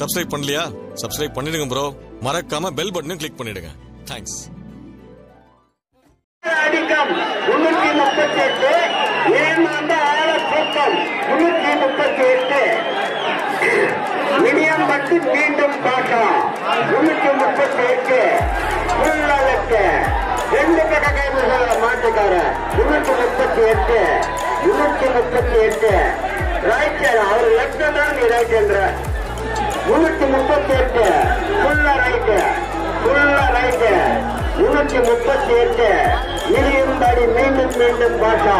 Subscribe பண்ணலையா? Subscribe பண்ணிடுங்க bro. மறக்காம பெல் பட்டனையும் கிளிக் பண்ணிடுங்க. தேங்க்ஸ். அடிக்கம் 338 ஏமாந்த ஆழ தூக்கம் 338 மினியம்பட்டு மீண்டும் பாட்டம் 338 உள்ளாலத்து 2 கை மாட்டுக்கார 338 ரைட் அவர் லெப்ட் தான் நீ ரைட் என்ற 338 ஃபுல்லா ரைட் 338 இடியும்படி மீண்டும் மீண்டும் பாஷா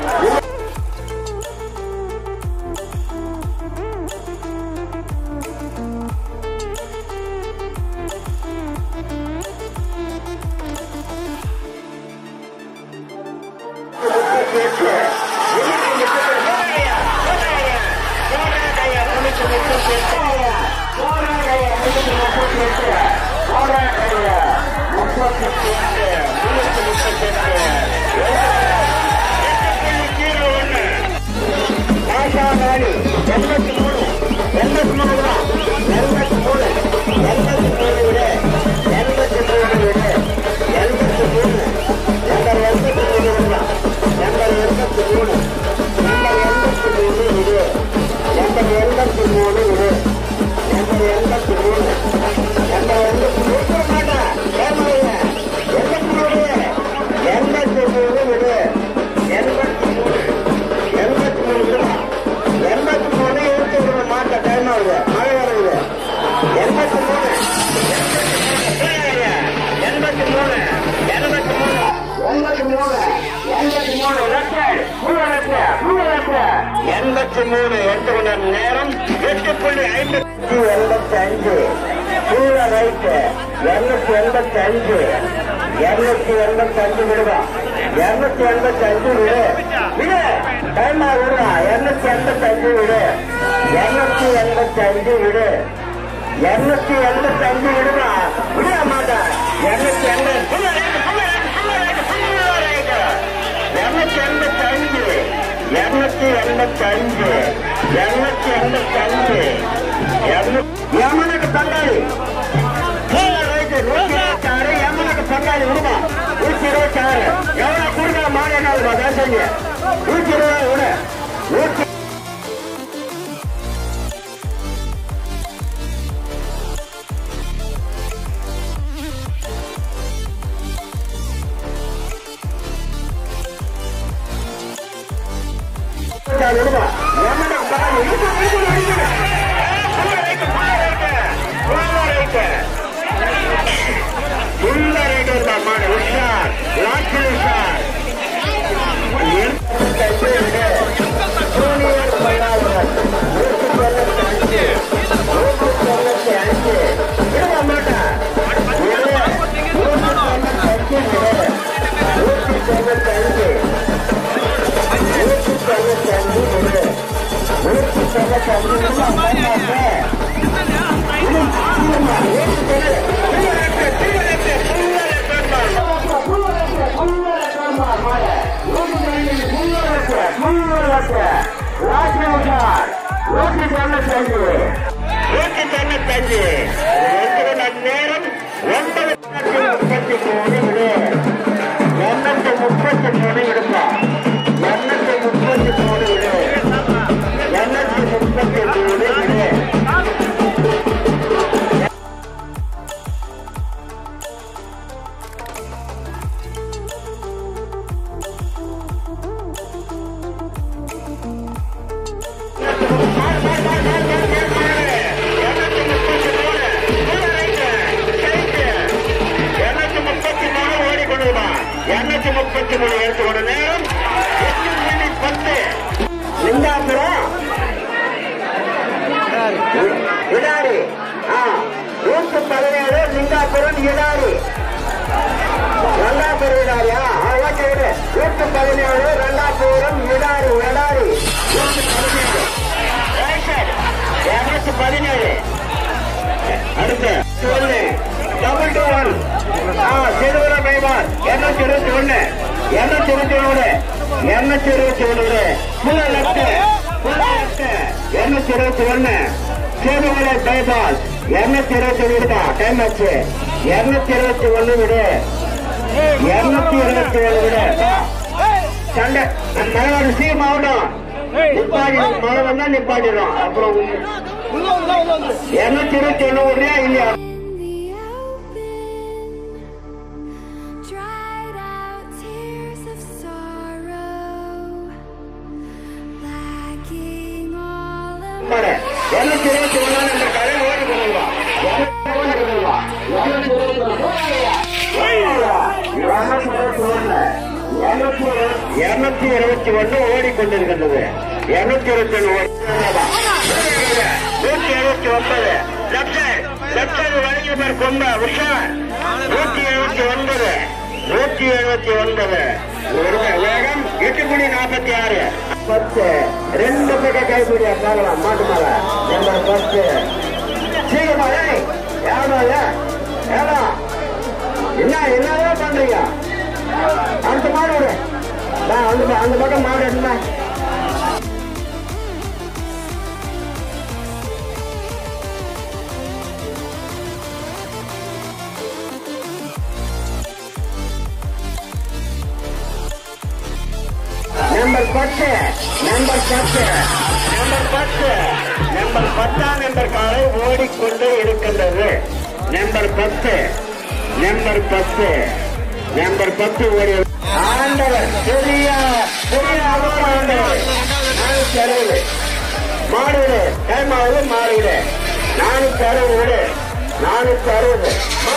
நேரம் 8.55 கீழ ரைட் 285 விடுவா 285 விடு டைமா விடுவா 285 விடு 285 விடு 285 விடுவா விட மாட்டா 285 யமனுக்கு பங்காளி யமனுக்கு பங்காளி விடுமா 126 எவ்வளவு கொடுக்க மாநில பேசுங்க 120 விட நேரம் 9:33 விடுப்பா 233 விடு 233 விடு இடாரி 117 லிங்காபுரம் இடாரி ரங்காபுரம் இடாரியா 117 ரங்காபுரம் இடாரி 217 அடுத்து 221 சிறுவர மைமார் 221 221 221 221 சேதுமலை பைபாஸ் 221 விடுதா. டைம் ஆச்சு. 221 விடு. 221 விடு. சண்டை மழை சி மாவட்டம் நிப்பாடிடும். மழை வந்தா நிப்பாட்டிடும். அப்புறம் 221 விடுறியா இல்லையா? ஓடிக்கொண்டிருக்கின்றது. 279 வழங்கி பேர் கொண்ட உஷார் 179 வேகம் 8:46 10 2 பக்கம் கைப்பிடியா பார்க்கலாம். மாட்டு மேல நம்பர் 10 சீக்கிரமா என்னதான் பண்றீங்க? அடுத்த மாடு விடு. அந்த பக்கம் மாடு எடுங்க. நம்பர் 10 10 நம்பர் காலை ஓடிக்கொண்டு இருக்கின்றது. நம்பர் 10 ஓடி ஆண்டவர் பெரிய ஆண்டவர். மாடுவிடு. டைம் ஆகுது. மாறுவிடு. 460 விடு. 460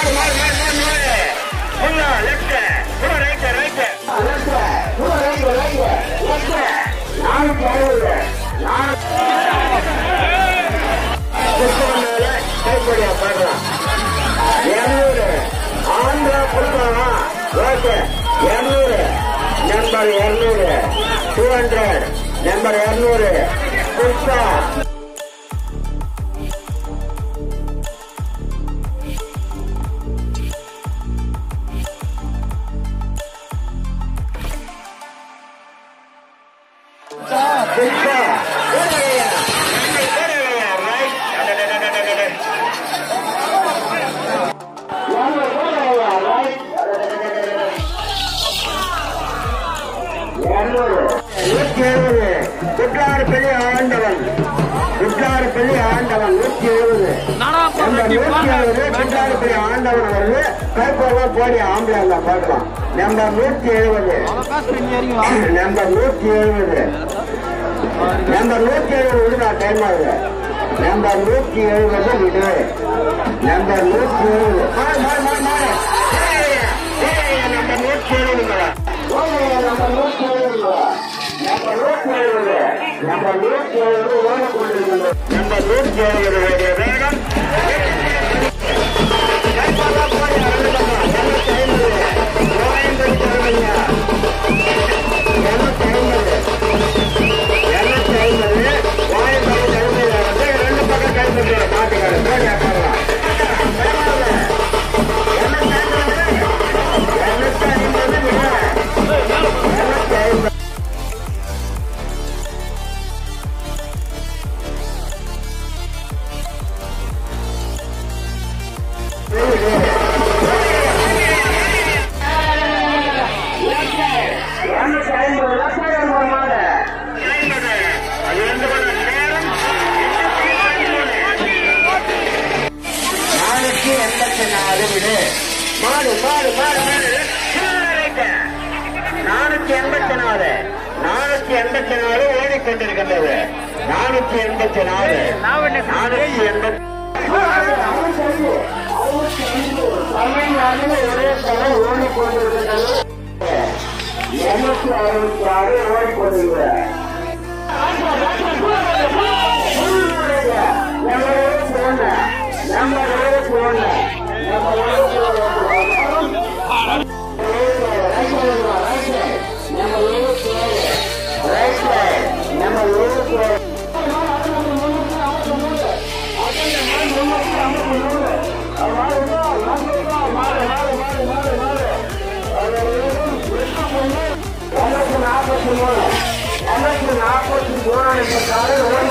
கைப்படியா பார்க்கலாம். 200 ஆந்திரா கொடுக்கலாம். ஓகே 200 நம்பர் 200 200 நம்பர் 200 புஷ்பா குற்றாரப்பள்ளி ஆண்டவன் 170 குற்றாரப்பள்ளி ஆண்டவன் வருது. கைப்பொருள் போடி ஆம்பளை பார்க்கலாம். நம்பர் 170 விடுதா. டைம் ஆகுது. நம்பர் 170 விடு. நம்பர் 170 வேகம் மாடு 484 ஓடிக்கொண்டிருக்கின்றது. 484 ஒரே தலை ஓடிக்கொண்டிருக்கின்றது. 266 ஓடிக்கொண்டிருக்கிறது. Gracias.